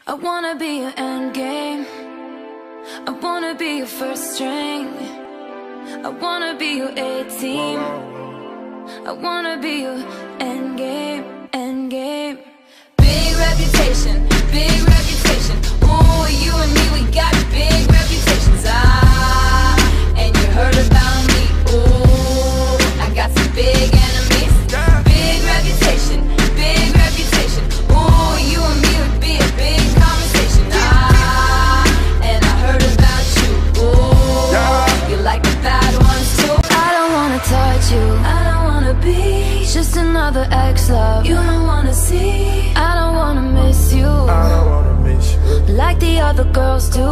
I wanna be your endgame. I wanna be your first string. I wanna be your A-team. I wanna be your endgame, endgame. Big reputation, big reputation. Ooh, you and me, we got big reputations. And you heard about me. Ooh, I got some big enemies. Big reputation, big reputation. Ooh, you and me would be a big conversation. And I heard about you. Ooh, you like the bad ones too. I don't wanna touch you. I don't wanna be just another ex-love you don't wanna see. I don't wanna miss you. I don't wanna miss you like the other girls do.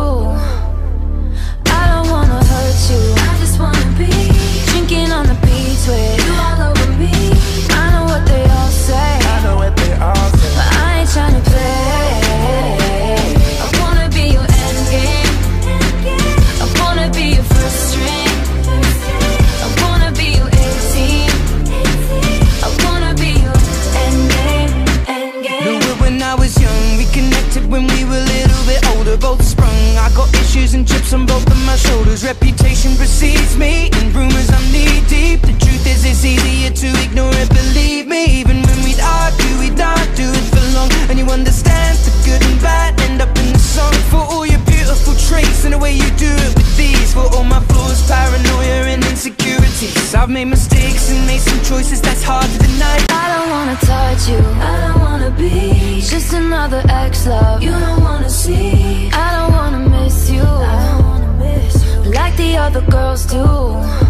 I don't wanna hurt you. I just wanna be drinking on the beach with you all over me. I know what they all say, I know what they all say, but I ain't tryna play. I wanna be your endgame. I wanna be your first string. I wanna be your A-team. I wanna be your endgame, endgame. Knew it when I was young. We connected when we were a little bit older. Both sprung. I got issues and chips on both of my shoulders. Reputation precedes me, and rumors I'm knee deep. The truth is it's easier to ignore it, believe me. Even when we'd argue, we'd not do it for long. And you understand the good and bad end up in the song. For all your beautiful traits and the way you do it with these. For all my flaws, paranoia and insecurities. I've made mistakes and made some choices that's hard to deny. I don't wanna touch you. I don't wanna be just another ex-love you don't wanna see. I don't wanna miss you. I don't wanna miss you like the other girls do.